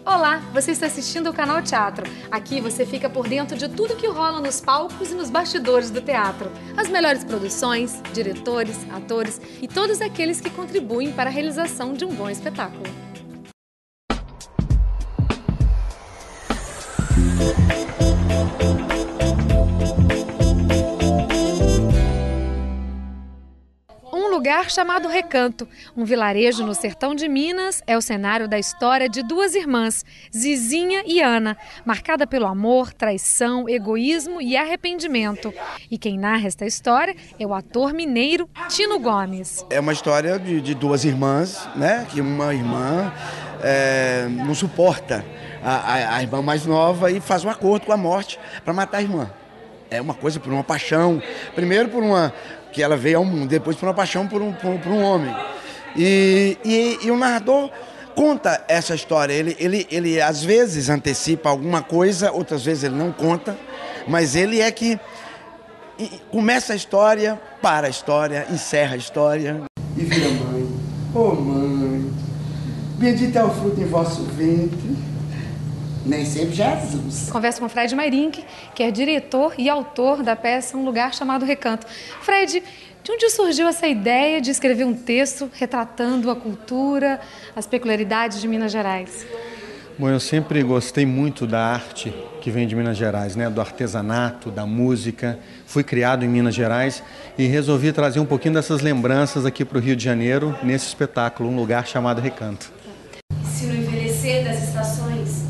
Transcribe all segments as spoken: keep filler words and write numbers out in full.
Olá, você está assistindo o Canal Teatro. Aqui você fica por dentro de tudo que rola nos palcos e nos bastidores do teatro. As melhores produções, diretores, atores e todos aqueles que contribuem para a realização de um bom espetáculo. Um lugar chamado Recanto, um vilarejo no sertão de Minas, é o cenário da história de duas irmãs, Zizinha e Ana, marcada pelo amor, traição, egoísmo e arrependimento. E quem narra esta história é o ator mineiro Tino Gomes. É uma história de, de duas irmãs, né? Que uma irmã é, não suporta a, a, a irmã mais nova e faz um acordo com a morte para matar a irmã. É uma coisa por uma paixão, primeiro por uma... que ela veio ao mundo, depois por uma paixão por um, por, por um homem. E, e, e o narrador conta essa história, ele, ele, ele às vezes antecipa alguma coisa, outras vezes ele não conta, mas ele é que começa a história, para a história, encerra a história. E vira mãe, oh mãe, bendito é o fruto em vosso ventre. Nem sempre Jesus. Converso com Fred Mairink, que é diretor e autor da peça Um Lugar Chamado Recanto. Fred, de onde surgiu essa ideia de escrever um texto retratando a cultura, as peculiaridades de Minas Gerais? Bom, eu sempre gostei muito da arte que vem de Minas Gerais, né? Do artesanato, da música. Fui criado em Minas Gerais e resolvi trazer um pouquinho dessas lembranças aqui para o Rio de Janeiro, nesse espetáculo, Um Lugar Chamado Recanto. E se no envelhecer das estações,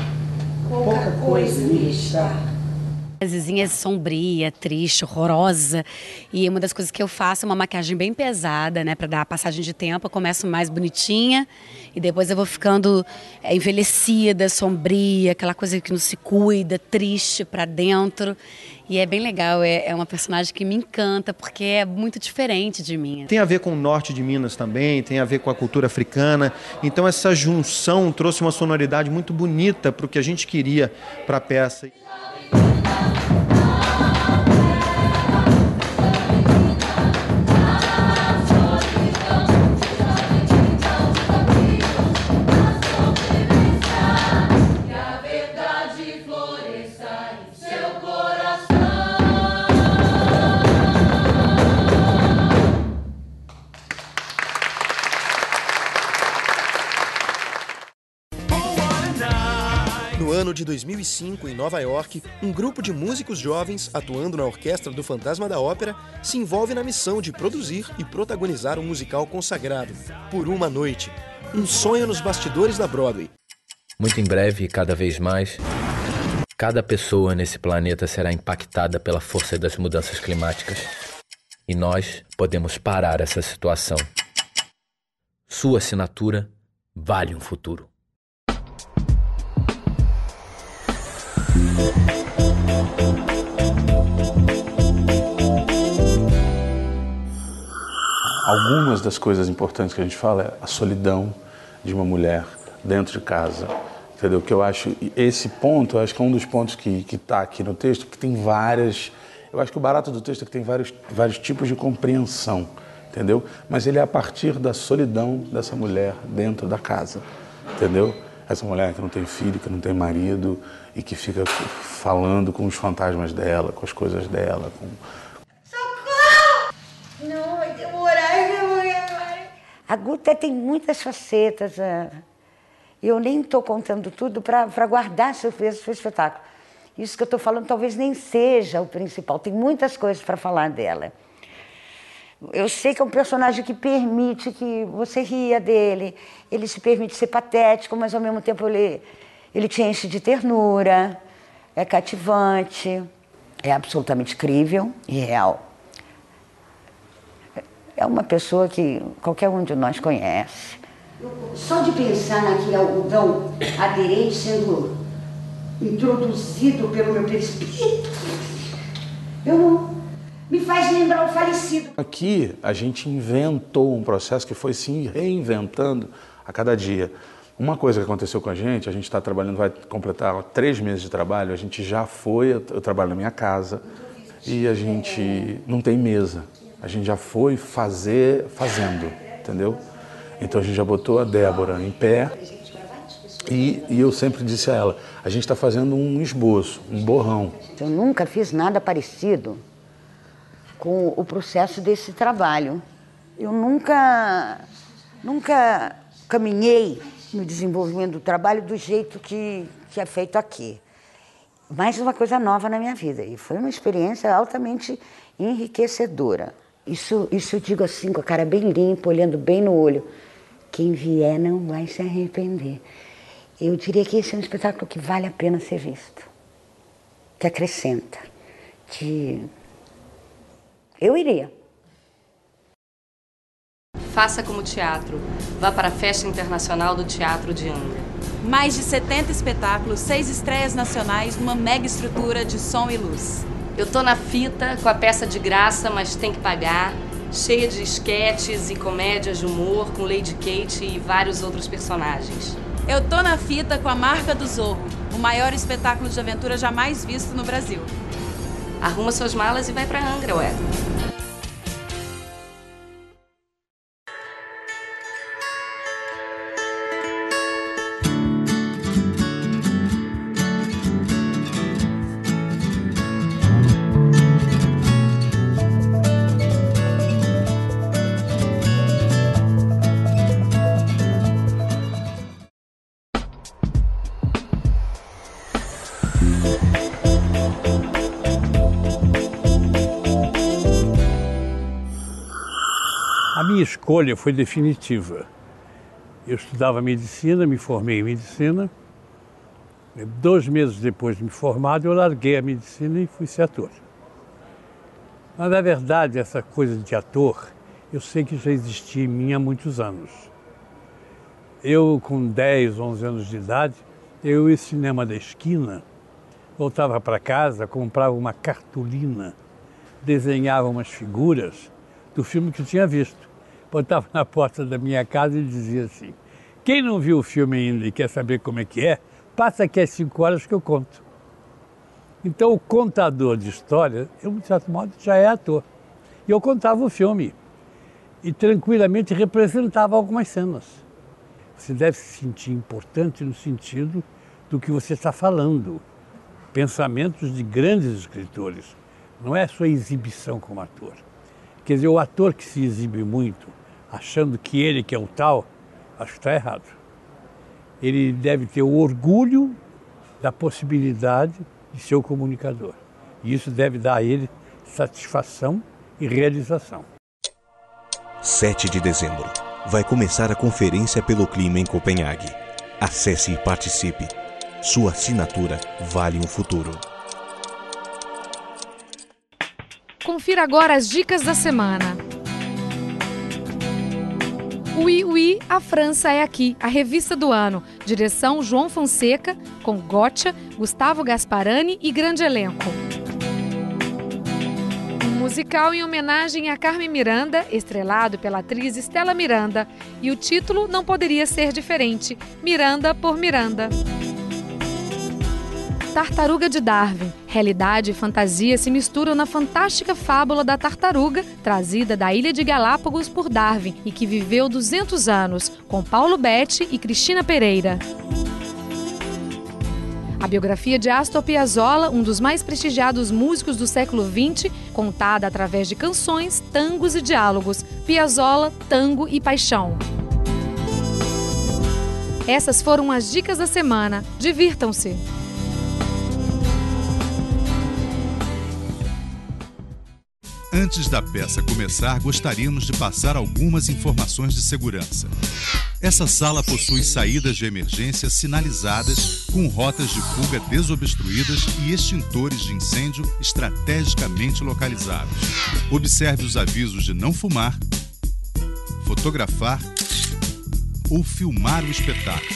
pouca coisa me está. A Zizinha é sombria, triste, horrorosa. E uma das coisas que eu faço é uma maquiagem bem pesada, né? Pra dar a passagem de tempo. Eu começo mais bonitinha e depois eu vou ficando é, envelhecida, sombria, aquela coisa que não se cuida, triste pra dentro. E é bem legal, é, é uma personagem que me encanta porque é muito diferente de mim. Tem a ver com o norte de Minas também, tem a ver com a cultura africana. Então essa junção trouxe uma sonoridade muito bonita para o que a gente queria para a peça. No ano de dois mil e cinco, em Nova York, um grupo de músicos jovens, atuando na orquestra do Fantasma da Ópera, se envolve na missão de produzir e protagonizar um musical consagrado, Por Uma Noite, um sonho nos bastidores da Broadway. Muito em breve, e cada vez mais, cada pessoa nesse planeta será impactada pela força das mudanças climáticas. E nós podemos parar essa situação. Sua assinatura vale um futuro. Algumas das coisas importantes que a gente fala é a solidão de uma mulher dentro de casa, entendeu? Que eu acho, esse ponto, eu acho que é um dos pontos que que está aqui no texto, que tem várias, eu acho que o barato do texto é que tem vários, vários tipos de compreensão, entendeu? Mas ele é a partir da solidão dessa mulher dentro da casa, entendeu? Essa mulher que não tem filho, que não tem marido e que fica falando com os fantasmas dela, com as coisas dela. Com... Socorro! Não, vai demorar, demorar. A Guta tem muitas facetas. Eu nem estou contando tudo para guardar surpresa para o espetáculo. Isso que eu estou falando talvez nem seja o principal. Tem muitas coisas para falar dela. Eu sei que é um personagem que permite que você ria dele, ele se permite ser patético, mas ao mesmo tempo ele, ele te enche de ternura, é cativante, é absolutamente crível e real. É uma pessoa que qualquer um de nós conhece. Só de pensar naquele algodão aderente sendo introduzido pelo meu perispírito, eu não... me faz lembrar o falecido. Aqui a gente inventou um processo que foi se reinventando a cada dia. Uma coisa que aconteceu com a gente, a gente está trabalhando, vai completar três meses de trabalho, a gente já foi, eu trabalho na minha casa e a gente não tem mesa. A gente já foi fazer, fazendo, entendeu? Então a gente já botou a Débora em pé E, e eu sempre disse a ela, a gente está fazendo um esboço, um borrão. Eu nunca fiz nada parecido com o processo desse trabalho. Eu nunca, nunca caminhei no desenvolvimento do trabalho do jeito que, que é feito aqui. Mais uma coisa nova na minha vida. E foi uma experiência altamente enriquecedora. Isso, isso eu digo assim, com a cara bem limpa, olhando bem no olho. Quem vier não vai se arrepender. Eu diria que esse é um espetáculo que vale a pena ser visto. Que acrescenta. Que... Eu iria. Faça como teatro. Vá para a Festa Internacional do Teatro de Angra. Mais de setenta espetáculos, seis estreias nacionais numa mega estrutura de som e luz. Eu tô na fita com a peça de graça, mas tem que pagar, cheia de esquetes e comédias de humor com Lady Kate e vários outros personagens. Eu tô na fita com a Marca do Zorro, o maior espetáculo de aventura jamais visto no Brasil. Arruma suas malas e vai pra Angra, ué. A minha escolha foi definitiva. Eu estudava medicina, me formei em medicina. Dois meses depois de me formado, eu larguei a medicina e fui ser ator. Mas, na verdade, essa coisa de ator, eu sei que já existia em mim há muitos anos. Eu, com dez, onze anos de idade, eu ia ao cinema da esquina, voltava para casa, comprava uma cartolina, desenhava umas figuras do filme que eu tinha visto. Botava na porta da minha casa e dizia assim, quem não viu o filme ainda e quer saber como é que é, passa aqui às cinco horas que eu conto. Então o contador de história, eu, de certo modo, já é ator. E eu contava o filme e tranquilamente representava algumas cenas. Você deve se sentir importante no sentido do que você está falando. Pensamentos de grandes escritores, não é a sua exibição como ator. Quer dizer, o ator que se exibe muito, achando que ele que é o tal, acho que está errado. Ele deve ter o orgulho da possibilidade de ser o comunicador. E isso deve dar a ele satisfação e realização. sete de dezembro. Vai começar a Conferência pelo Clima em Copenhague. Acesse e participe. Sua assinatura vale um futuro. Confira agora as dicas da semana. Oui, oui, a França é aqui, a revista do ano. Direção João Fonseca, com Gotcha, Gustavo Gasparani e grande elenco. Um musical em homenagem a Carmen Miranda, estrelado pela atriz Estela Miranda. E o título não poderia ser diferente, Miranda por Miranda. Tartaruga de Darwin. Realidade e fantasia se misturam na fantástica fábula da tartaruga, trazida da Ilha de Galápagos por Darwin e que viveu duzentos anos, com Paulo Betti e Cristina Pereira. A biografia de Astor Piazzolla, um dos mais prestigiados músicos do século vinte, contada através de canções, tangos e diálogos. Piazzolla, tango e paixão. Essas foram as dicas da semana. Divirtam-se! Antes da peça começar, gostaríamos de passar algumas informações de segurança. Essa sala possui saídas de emergência sinalizadas, com rotas de fuga desobstruídas e extintores de incêndio estrategicamente localizados. Observe os avisos de não fumar, fotografar ou filmar o espetáculo.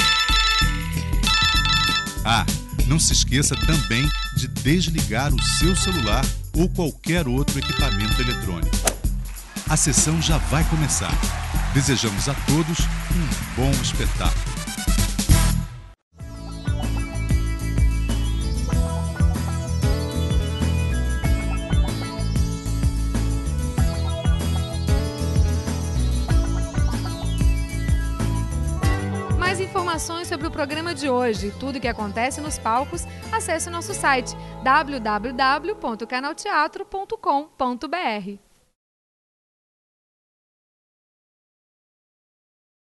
Ah, não se esqueça também de desligar o seu celular ou qualquer outro equipamento eletrônico. A sessão já vai começar. Desejamos a todos um bom espetáculo. informações sobre o programa de hoje e tudo o que acontece nos palcos, acesse o nosso site w w w ponto canal teatro ponto com ponto b r.